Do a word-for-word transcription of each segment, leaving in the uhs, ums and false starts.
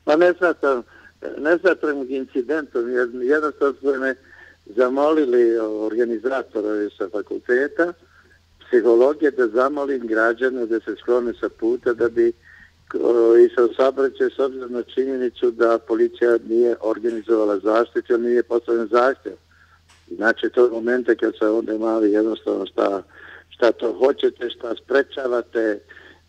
Pa ne smatram, ne smatram incidentom, jer jednostavno su me zamolili organizatora sa fakulteta, psihologije, da zamolim građane da se sklone sa puta da bi i sa saobraćaj s obzirom na činjenicu da policija nije organizovala zaštitu, jer nije postavljen zahtjev. Znači, to je momente kad se onda imali jednostavno šta, šta to hoćete, šta sprečavate,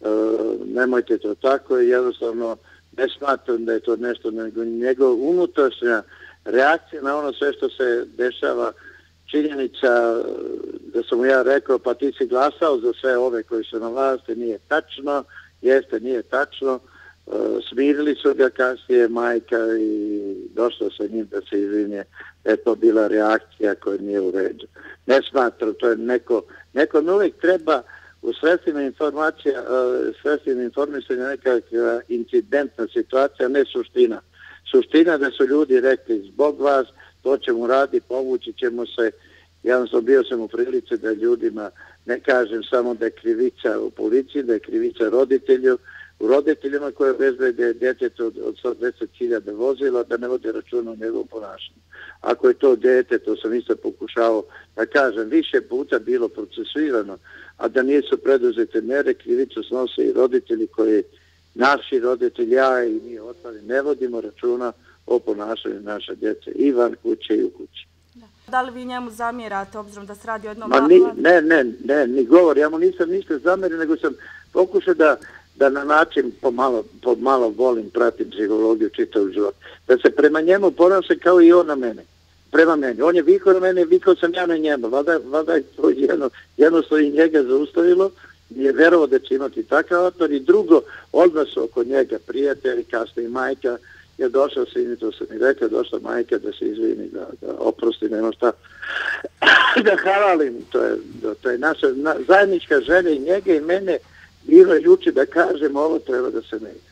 nemojte to tako i jednostavno ne smatram da je to nešto, nego njegov unutrašnja reakcija na ono sve što se dešava, činjenica da sam mu ja rekao pa ti si glasao za sve ove koji su na vlasti, nije tačno, jeste, nije tačno, smirili su ga kasnije majka i došlo sa njim da se izvinje, da je to bila reakcija koja nije u redu. Ne smatram, to je neko, neko mi uvijek treba u sredstvima informacija, sredstvima informisanja nekakva incidentna situacija, ne suština. Suština da su ljudi rekli zbog vas, to ćemo raditi, povući ćemo se. Jednostavno bio sam u prilici da ljudima ne kažem samo da je krivica u policiji, da je krivica roditelju, u roditeljima koje obezbede djetetu od, od sto deset hiljada vozila, da ne vode računa o njegovom ponašanju. Ako je to djete, to sam isto pokušao da kažem, više puta bilo procesuirano, a da nisu preduzete mere, krivicu snose i roditelji koji, naši roditelji, ja i mi ostali, ne vodimo računa o ponašanju naše djece i van kuće i u kući. Da li vi njemu zamjerate, obzirom da se radi o jednom... Ma ni, ne, ne, ne, ni govor, ja mu nisam ništa zamjerio, nego sam pokušao da, da na način pomalo, pomalo volim, pratim psihologiju čitav život, da se prema njemu ponaša kao i on na mene, prema meni. On je vikao na mene, vikao sam ja na njemu, valjda, valjda je to jedno, jednostavno i njega zaustavilo, nije verovao da će imati takav otpor i drugo, odnos oko njega, prijatelji, kasnije i majka, je došao sin, to sam i rekao, došla majka da se izvini, da, da oprosti, nema šta, da halalim, to je, to je naša na, zajednička želja i njega i mene bilo je juče da kažem ovo treba da se ne ide.